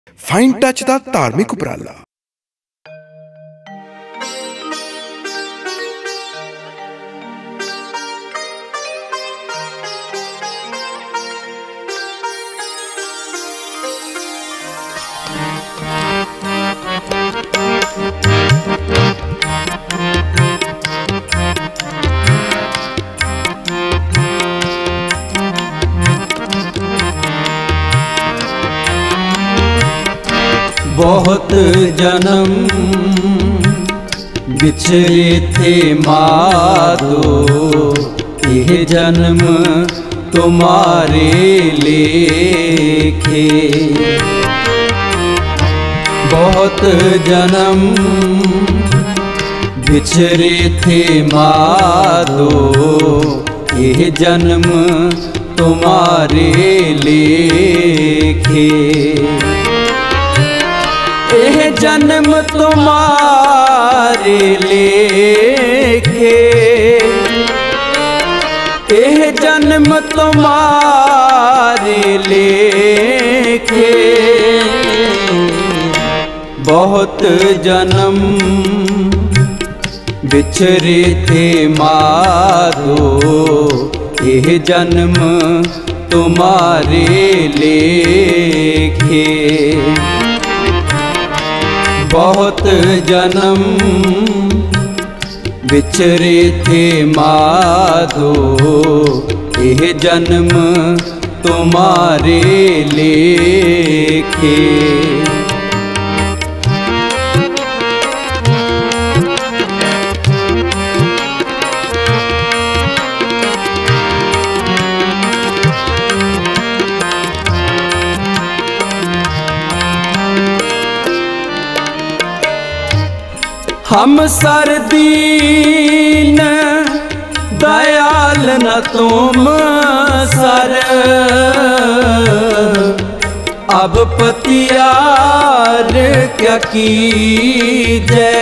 Fine touch दा धार्मिक उपराला। बहुत जन्म बिछड़े थे माधो, यह जन्म तुम्हारे लेखे। बहुत जन्म बिछड़े थे माधो, यह जन्म तुम्हारे लेखे। यह जन्म तुम्हारे लेखे, यह जन्म तुम्हारे लेखे। बहुत जन्म बिछड़े थे माधो, यह जन्म तुम्हारे लेखे। बहुत जन्म बिछड़े थे माधो, यह जन्म तुम्हारे लेखे। हम सरदीन दयाल न तुम सर, अब पतियार क्या कीजै।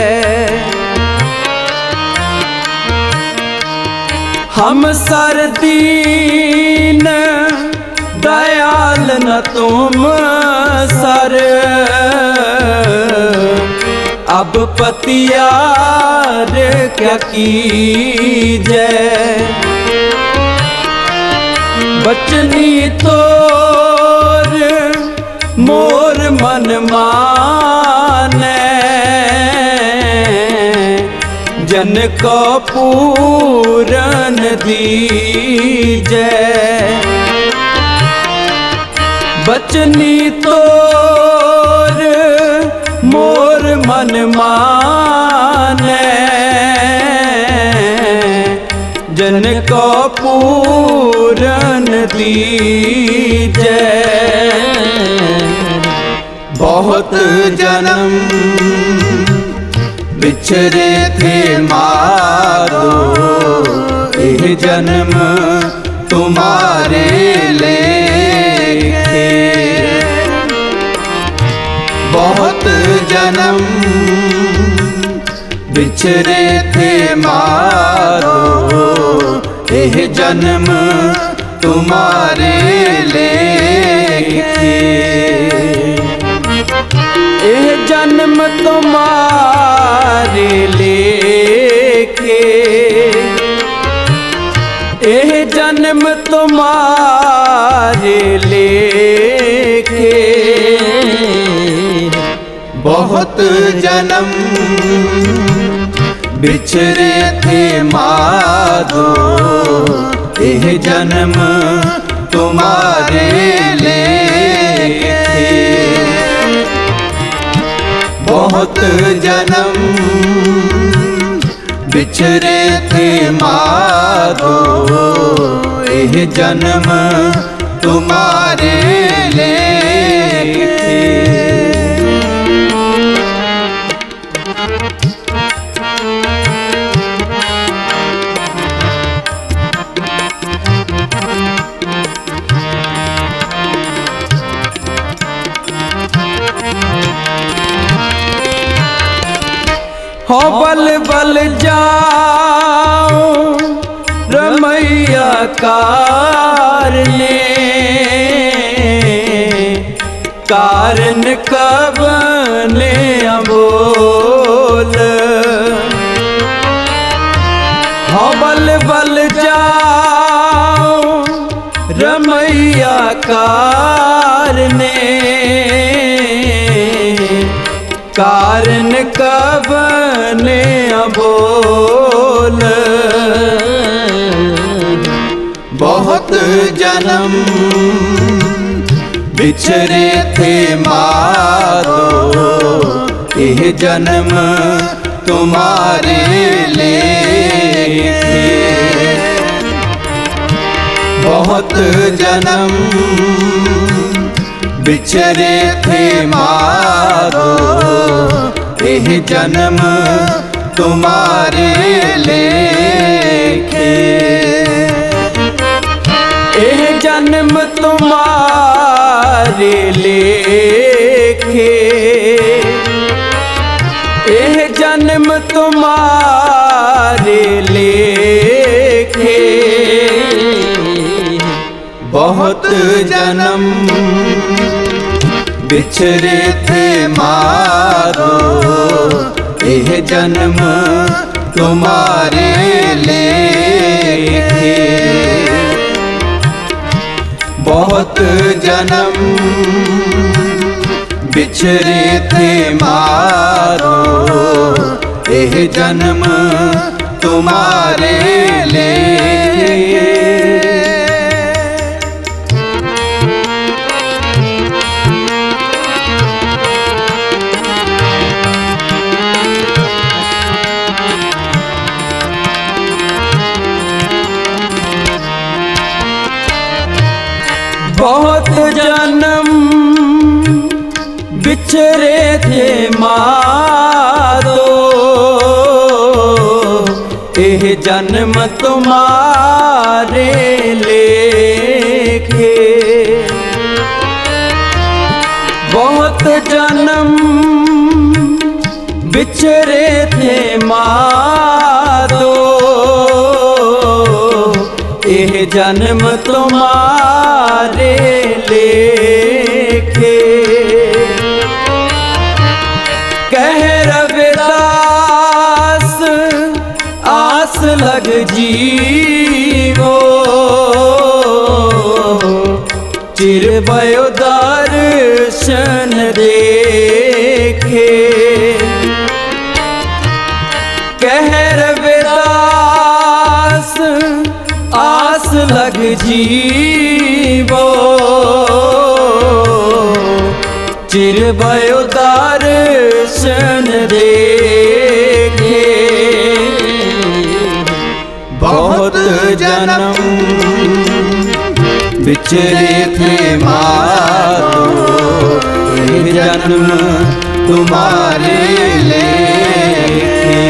हम सरदीन दयाल न तुम सर, अब पतियार क्या कीजै। बचनी तोर मोर मन मानै, जन को पूरन दीजै। बचनी तोर मोर मन मानै, जन को पूरन दीजै। बहुत जन्म बिछड़े थे माधो, यह जन्म तुम्हारे लेखे। बहुत जन्म बिछड़े थे माधो, यह जन्म तुम्हारे लेखे। यह जन्म तुम्हारे लेखे, यह जन्म तुम्हारे लेखे। बहुत जन्म बिछड़े थे माधो, यह जन्म तुम्हारे लेखे। बहुत जन्म बिछड़े थे माधो, यह जन्म तुम्हारे लेखे। हो बल बल जाओ रमैया कार ने, कार कारण कब ने अबोल। हाँ बल बल जाओ रमैया कारने, कारण कब ने अबोल। बहुत जन्म बिछड़े थे माधो, यह जन्म तुम्हारे लेखे। बहुत जन्म बिछड़े थे माधो, यह जन्म तुम्हारे लेखे। यह जन्म तुम्हारे लेखे, यह जन्म तुम्हारे लेखे। बहुत जन्म बिछड़े थे माधो, यह जन्म तुम्हारे लेखे। बहुत जन्म बिछड़े थे माधो, यह जन्म तुम्हारे लेखे। बहुत जन्म बिछड़े थे माधो, यह जन्म तुम्हारे लेखे। बहुत जन्म बिछड़े थे माधो, यह जन्म तुम्हारे लेखे। कह रविदास आस लग जीवो, चिर भयो दर्शन देखे। कह रविदास आस लग जीवो, चिर भयो दर्शन देखे। बहुत जन्म बिछड़े थे माधो, यह जन्म तुम्हारे लेखे।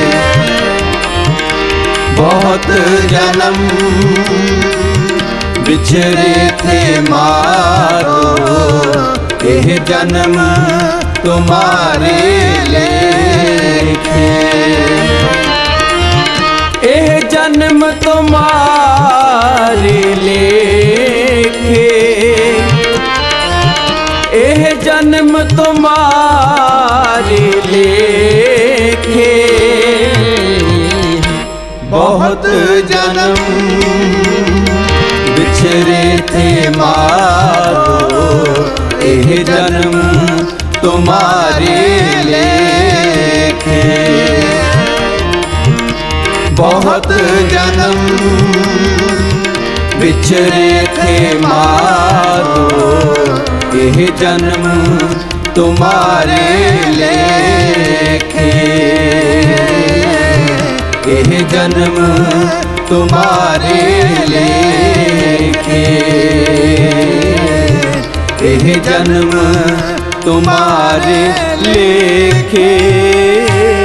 बहुत जन्म बिछड़े थे माधो, यह जन्म तुम्हारे लेखे। यह जन्म तुम्हारे लेखे, यह जन्म तुम्हारे लेखे। बहुत जन्म बिछड़े थे माधो, यह जन्म तुम्हारे लेखे। बहुत जन्म बिछड़े थे माधो, यह जन्म तुम्हारे लेखे। यह जन्म तुम्हारे लेखे। यह जन्म तुम्हारे लेखे।